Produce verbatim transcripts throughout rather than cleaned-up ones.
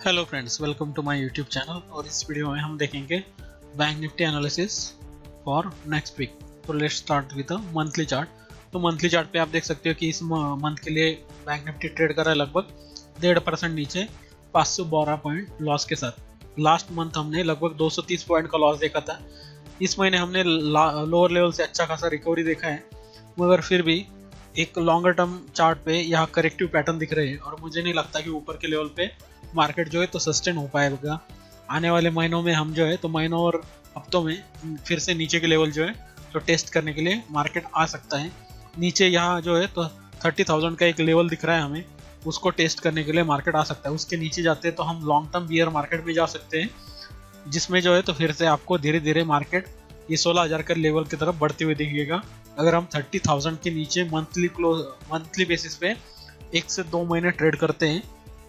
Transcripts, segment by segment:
Hello friends, welcome to my YouTube channel. और इस video में हम देखेंगे bank Nifty analysis for next week. तो let's start with the monthly chart. तो मंथली चार्ट पे आप देख सकते हो कि इस मंथ के लिए बैंक निफ्टी ट्रेड कर रहा है लगभग डेढ़ परसेंट नीचे पाँच सौ बारह पॉइंट लॉस के साथ। लास्ट मंथ हमने लगभग दो सौ तीस पॉइंट का लॉस देखा था। इस महीने हमने लोअर लेवल से अच्छा खासा रिकवरी देखा है, मगर फिर भी एक लॉन्गर टर्म चार्ट पे यहाँ करेक्टिव पैटर्न दिख रहे हैं और मुझे नहीं लगता कि ऊपर के लेवल पे मार्केट जो है तो सस्टेन हो पाएगा। आने वाले महीनों में हम जो है तो महीनों और हफ्तों में फिर से नीचे के लेवल जो है तो टेस्ट करने के लिए मार्केट आ सकता है। नीचे यहाँ जो है तो थर्टी थाउजेंड का एक लेवल दिख रहा है हमें, उसको टेस्ट करने के लिए मार्केट आ सकता है। उसके नीचे जाते हैं तो हम लॉन्ग टर्म बियर मार्केट में जा सकते हैं, जिसमें जो है तो फिर से आपको धीरे धीरे मार्केट ये सोलह हज़ार के लेवल की तरफ बढ़ते हुए दिखेगा। अगर हम थर्टी थाउजेंड के नीचे मंथली क्लोज मंथली बेसिस पे एक से दो महीने ट्रेड करते हैं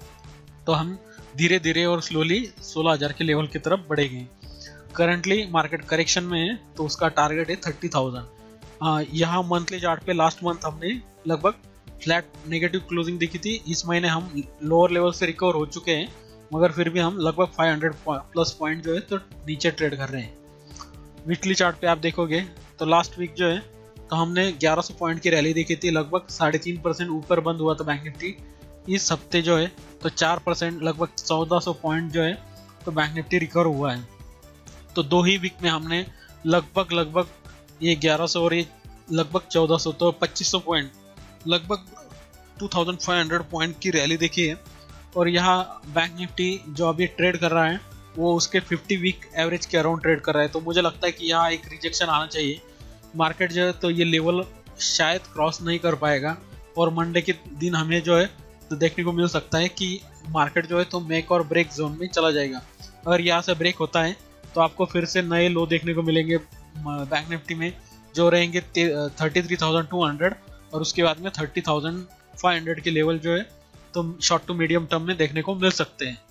तो हम धीरे धीरे और स्लोली सोलह हज़ार के लेवल की तरफ बढ़ेंगे। करंटली मार्केट करेक्शन में है तो उसका टारगेट है थर्टी थाउजेंड। यहाँ मंथली चार्ट पे लास्ट मंथ हमने लगभग फ्लैट नेगेटिव क्लोजिंग देखी थी। इस महीने हम लोअर लेवल से रिकवर हो चुके हैं, मगर फिर भी हम लगभग पाँच सौ प्लस पॉइंट जो है तो नीचे ट्रेड कर रहे हैं। वीकली चार्ट पे आप देखोगे तो लास्ट वीक जो है तो हमने ग्यारह सौ पॉइंट की रैली देखी थी, लगभग साढ़े तीन परसेंट ऊपर बंद हुआ था बैंक निफ्टी। इस हफ्ते जो है तो चार परसेंट लगभग चौदह सौ पॉइंट जो है तो बैंक निफ्टी रिकवर हुआ है। तो दो ही वीक में हमने लगभग लगभग ये ग्यारह सौ और ये लगभग चौदह सौ तो पच्चीस सौ पॉइंट लगभग पच्चीस सौ पॉइंट की रैली देखी है। और यहाँ बैंक निफ्टी जो अभी ट्रेड कर रहा है वो उसके पचास वीक एवरेज के अराउंड ट्रेड कर रहा है। तो मुझे लगता है कि यहाँ एक रिजेक्शन आना चाहिए। मार्केट जो है तो ये लेवल शायद क्रॉस नहीं कर पाएगा और मंडे के दिन हमें जो है तो देखने को मिल सकता है कि मार्केट जो है तो मेक और ब्रेक जोन में चला जाएगा। अगर यहाँ से ब्रेक होता है तो आपको फिर से नए लो देखने को मिलेंगे बैंक निफ्टी में, जो रहेंगे thirty three thousand two hundred और उसके बाद में थर्टी थाउजेंड फाइव हंड्रेड के लेवल जो है तो शॉर्ट टू मीडियम टर्म में देखने को मिल सकते हैं।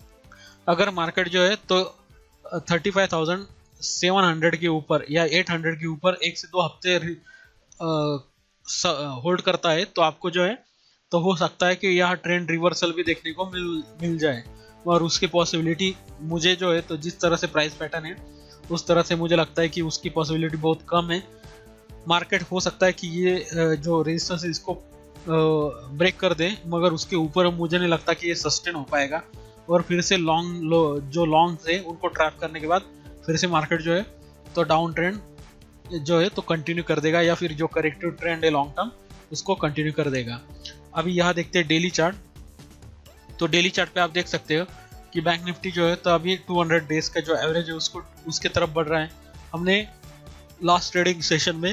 अगर मार्केट जो है तो thirty five thousand seven hundred के ऊपर या एट हंड्रेड के ऊपर एक से दो हफ्ते होल्ड करता है तो आपको जो है तो हो सकता है कि यह ट्रेंड रिवर्सल भी देखने को मिल मिल जाए। और उसकी पॉसिबिलिटी मुझे जो है तो जिस तरह से प्राइस पैटर्न है उस तरह से मुझे लगता है कि उसकी पॉसिबिलिटी बहुत कम है। मार्केट हो सकता है कि ये जो रेजिस्टेंस है इसको ब्रेक कर दे, मगर उसके ऊपर मुझे नहीं लगता कि ये सस्टेन हो पाएगा। और फिर से लॉन्ग लो जो लॉन्ग थे उनको ट्रैप करने के बाद फिर से मार्केट जो है तो डाउन ट्रेंड जो है तो कंटिन्यू कर देगा, या फिर जो करेक्टिव ट्रेंड है लॉन्ग टर्म उसको कंटिन्यू कर देगा। अभी यहाँ देखते हैं डेली चार्ट। तो डेली चार्ट पे आप देख सकते हो कि बैंक निफ्टी जो है तो अभी दो सौ डेज का जो एवरेज है उसको उसके तरफ बढ़ रहा है। हमने लास्ट ट्रेडिंग सेशन में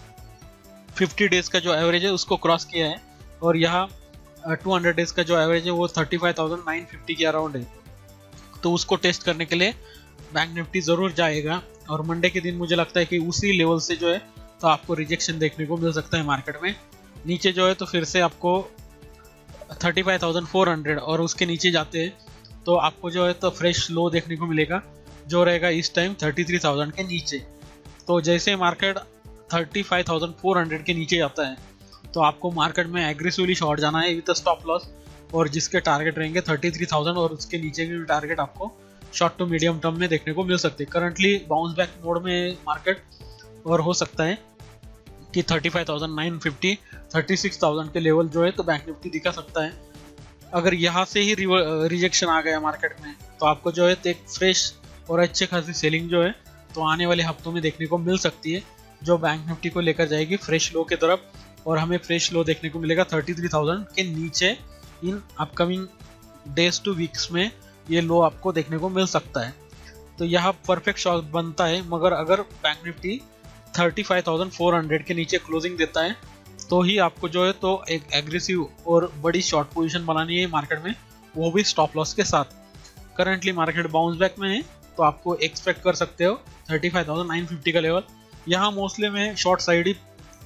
पचास डेज का जो एवरेज है उसको क्रॉस किया है और यहाँ दो सौ डेज का जो एवरेज है वो पैंतीस हज़ार नौ सौ पचास के अराउंड है। तो उसको टेस्ट करने के लिए बैंक निफ्टी ज़रूर जाएगा और मंडे के दिन मुझे लगता है कि उसी लेवल से जो है तो आपको रिजेक्शन देखने को मिल सकता है मार्केट में। नीचे जो है तो फिर से आपको पैंतीस हज़ार चार सौ और उसके नीचे जाते हैं तो आपको जो है तो फ्रेश लो देखने को मिलेगा, जो रहेगा इस टाइम तैंतीस हज़ार के नीचे। तो जैसे मार्केट पैंतीस हज़ार चार सौ के नीचे जाता है तो आपको मार्केट में एग्रेसिवली शॉर्ट जाना है विद स्टॉप लॉस, और जिसके टारगेट रहेंगे तैंतीस हज़ार और उसके नीचे के टारगेट आपको शॉर्ट टू मीडियम टर्म में देखने को मिल सकते हैं। करंटली बाउंस बैक मोड में मार्केट और हो सकता है कि पैंतीस हज़ार नौ सौ पचास छत्तीस हज़ार के लेवल जो है तो बैंक निफ्टी दिखा सकता है। अगर यहाँ से ही रिजेक्शन आ गया मार्केट में तो आपको जो है तो एक फ्रेश और अच्छे खासी सेलिंग जो है तो आने वाले हफ्तों में देखने को मिल सकती है, जो बैंक निफ्टी को लेकर जाएगी फ्रेश लो के तरफ। और हमें फ्रेश लो देखने को मिलेगा तैंतीस हज़ार के नीचे in upcoming days two weeks में ये लो आपको देखने को मिल सकता है। तो यहाँ परफेक्ट शॉट बनता है, मगर अगर बैंक निफ्टी पैंतीस हज़ार चार सौ के नीचे क्लोजिंग देता है तो ही आपको जो है तो एक एग्रेसिव और बड़ी शॉर्ट पोजीशन बनानी है मार्केट में, वो भी स्टॉप लॉस के साथ। करंटली मार्केट बाउंस बैक में है तो आपको एक्सपेक्ट कर सकते हो पैंतीस हज़ार नौ सौ पचास का लेवल। यहाँ मोस्टली मैं शॉर्ट साइड ही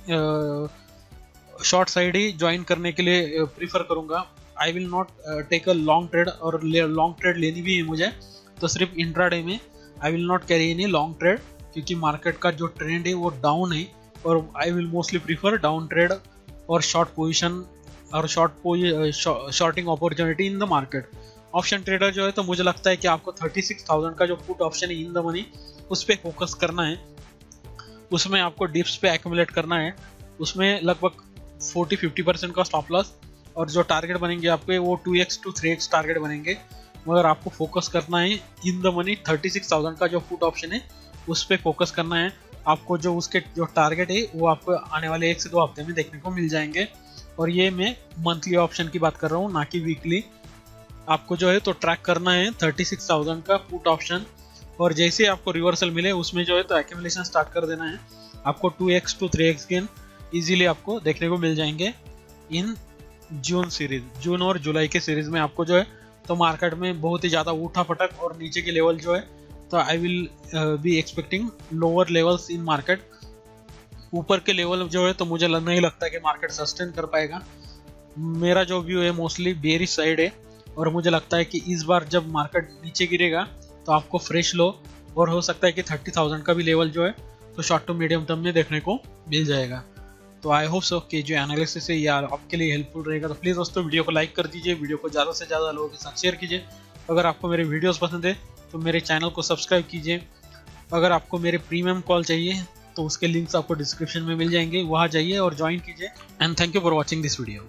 शॉर्ट साइड ही ज्वाइन करने के लिए प्रीफर करूँगा। I will not take a long trade, और लॉन्ग ट्रेड लेनी भी है मुझे तो सिर्फ इंट्राडे में I will not carry any long trade, क्योंकि मार्केट का जो ट्रेंड है वो डाउन है और I will mostly prefer down trade और शॉर्ट पोजीशन और short shorting opportunity in the market. Option trader जो है तो मुझे लगता है कि आपको थर्टी सिक्स थाउजेंड का जो पुट ऑप्शन है इन द मनी उस पर फोकस करना है। उसमें आपको डिप्स पे एक्यूमुलेट करना है। उसमें लगभग फोर्टी फिफ्टी परसेंट का स्टॉप लॉस और जो टारगेट बनेंगे आपके वो two x two three x target बनेंगे। मगर आपको फोकस करना है in the money thirty six thousand का जो पुट ऑप्शन है उस पर फोकस करना है। आपको जो उसके जो टारगेट है वो आपको आने वाले एक से दो हफ्ते में देखने को मिल जाएंगे। और ये मैं मंथली ऑप्शन की बात कर रहा हूँ, ना कि वीकली। आपको जो है तो ट्रैक करना है थर्टी सिक्स थाउजेंड का पुट ऑप्शन, और जैसे आपको रिवर्सल मिले उसमें जो है तो एक्यूमुलेशन स्टार्ट कर देना है। आपको two x two three x gain easily आपको देखने को मिल जाएंगे इन जून सीरीज। जून और जुलाई के सीरीज में आपको जो है तो मार्केट में बहुत ही ज़्यादा उठा पटक और नीचे के लेवल जो है तो I will be expecting lower levels in market. ऊपर के लेवल जो है तो मुझे नहीं लगता कि मार्केट सस्टेन कर पाएगा। मेरा जो व्यू है मोस्टली बेरिश साइड है, और मुझे लगता है कि इस बार जब मार्केट नीचे गिरेगा तो आपको फ्रेश लो और हो सकता है कि थर्टी थाउजेंड का भी लेवल जो है तो शॉर्ट टू मीडियम टर्म में देखने को मिल जाएगा। तो आई होप सो कि जो एनालिसिस है यार आपके लिए हेल्पफुल रहेगा। तो प्लीज़ दोस्तों वीडियो को लाइक कर दीजिए, वीडियो को ज़्यादा से ज़्यादा लोगों के साथ शेयर कीजिए। अगर आपको मेरे वीडियोस पसंद है तो मेरे चैनल को सब्सक्राइब कीजिए। अगर आपको मेरे प्रीमियम कॉल चाहिए तो उसके लिंक्स आपको डिस्क्रिप्शन में मिल जाएंगे, वहाँ जाइए और ज्वाइन कीजिए। And thank you for watching this video.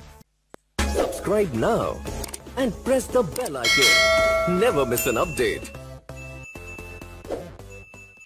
Subscribe now and press the bell icon. Never miss an update.